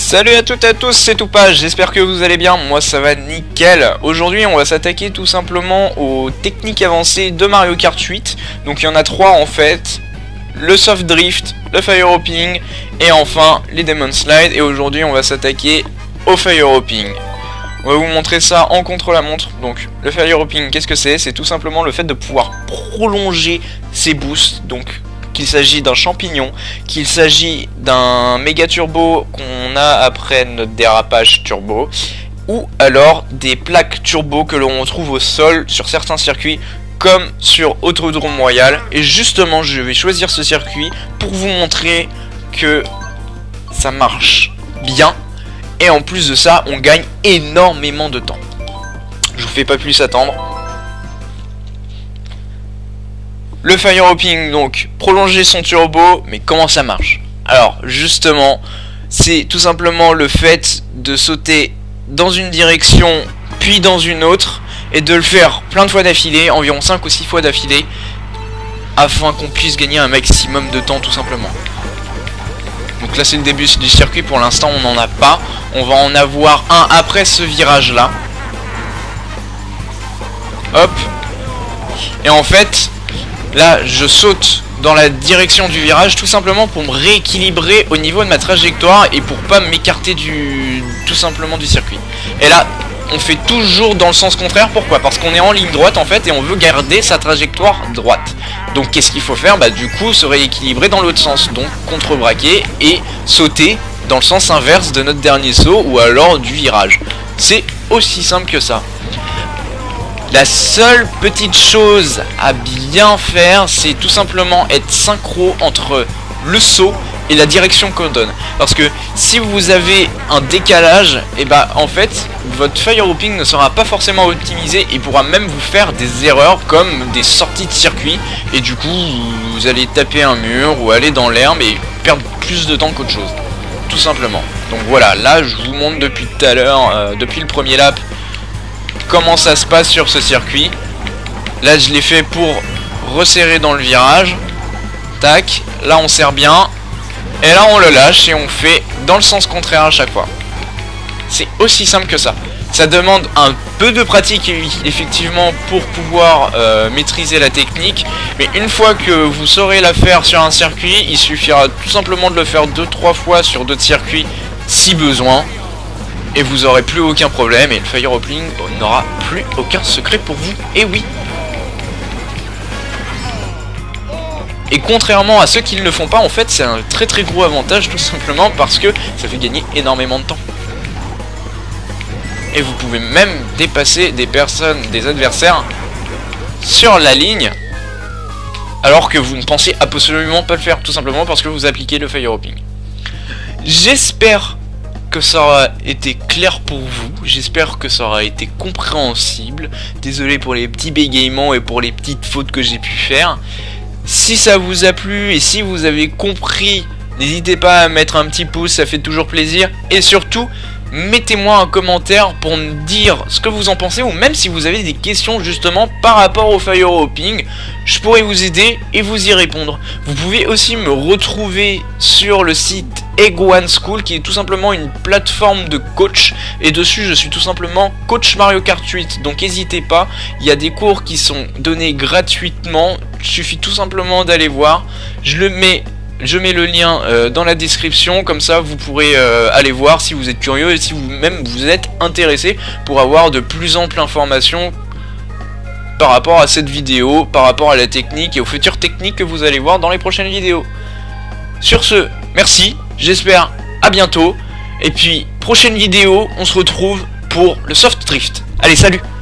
Salut à toutes et à tous, c'est Toupage, j'espère que vous allez bien, moi ça va nickel. Aujourd'hui on va s'attaquer tout simplement aux techniques avancées de Mario Kart 8. Donc il y en a trois en fait, le soft drift, le fire hopping et enfin les demon slide. Et aujourd'hui on va s'attaquer au fire hopping. On va vous montrer ça en contre-la-montre. Donc le fire hopping, qu'est-ce que c'est? C'est tout simplement le fait de pouvoir prolonger ses boosts. Donc qu'il s'agit d'un champignon, qu'il s'agit d'un méga turbo qu'on a après notre dérapage turbo, ou alors des plaques turbo que l'on retrouve au sol sur certains circuits comme sur Autodrome Royal. Et justement je vais choisir ce circuit pour vous montrer que ça marche bien et en plus de ça on gagne énormément de temps. Je vous fais pas plus attendre. Le fire hopping, donc prolonger son turbo, mais comment ça marche? Alors justement, c'est tout simplement le fait de sauter dans une direction puis dans une autre et de le faire plein de fois d'affilée, environ 5 ou 6 fois d'affilée, afin qu'on puisse gagner un maximum de temps tout simplement. Donc là c'est le début du circuit, pour l'instant on n'en a pas, on va en avoir un après ce virage là. Hop. Et en fait là, je saute dans la direction du virage tout simplement pour me rééquilibrer au niveau de ma trajectoire et pour pas m'écarter tout simplement du circuit. Et là, on fait toujours dans le sens contraire. Pourquoi? Parce qu'on est en ligne droite en fait et on veut garder sa trajectoire droite. Donc qu'est-ce qu'il faut faire? Bah du coup, se rééquilibrer dans l'autre sens. Donc contrebraquer et sauter dans le sens inverse de notre dernier saut ou alors du virage. C'est aussi simple que ça. La seule petite chose à bien faire, c'est tout simplement être synchro entre le saut et la direction qu'on donne. Parce que si vous avez un décalage, et bah en fait, votre fire hopping ne sera pas forcément optimisé et pourra même vous faire des erreurs comme des sorties de circuit. Et du coup, vous allez taper un mur ou aller dans l'herbe et perdre plus de temps qu'autre chose. Tout simplement. Donc voilà, là je vous montre depuis tout à l'heure, depuis le premier lap, comment ça se passe sur ce circuit. Là je l'ai fait pour resserrer dans le virage. Tac, là on serre bien. Et là on le lâche et on fait dans le sens contraire à chaque fois. C'est aussi simple que ça. Ça demande un peu de pratique effectivement pour pouvoir maîtriser la technique. Mais une fois que vous saurez la faire sur un circuit, il suffira tout simplement de le faire 2-3 fois sur d'autres circuits si besoin. Et vous aurez plus aucun problème et le fire hopping n'aura plus aucun secret pour vous. Et oui. Et contrairement à ceux qui ne le font pas, en fait c'est un très gros avantage tout simplement parce que ça fait gagner énormément de temps. Et vous pouvez même dépasser des personnes, des adversaires sur la ligne alors que vous ne pensez absolument pas le faire, tout simplement parce que vous appliquez le fire hopping. J'espère que ça aura été clair pour vous, j'espère que ça aura été compréhensible. Désolé pour les petits bégaiements et pour les petites fautes que j'ai pu faire. Si ça vous a plu et si vous avez compris, n'hésitez pas à mettre un petit pouce, ça fait toujours plaisir. Et surtout, mettez-moi un commentaire pour me dire ce que vous en pensez, ou même si vous avez des questions justement par rapport au fire hopping, je pourrais vous aider et vous y répondre. Vous pouvez aussi me retrouver sur le site Egg One School, qui est tout simplement une plateforme de coach, et dessus je suis tout simplement coach Mario Kart 8, donc n'hésitez pas, il y a des cours qui sont donnés gratuitement, il suffit tout simplement d'aller voir. Je mets le lien dans la description, comme ça vous pourrez aller voir si vous êtes curieux et si vous-même vous êtes intéressé pour avoir de plus amples informations par rapport à cette vidéo, par rapport à la technique et aux futures techniques que vous allez voir dans les prochaines vidéos. Sur ce, merci, j'espère à bientôt, et puis prochaine vidéo, on se retrouve pour le soft drift. Allez, salut!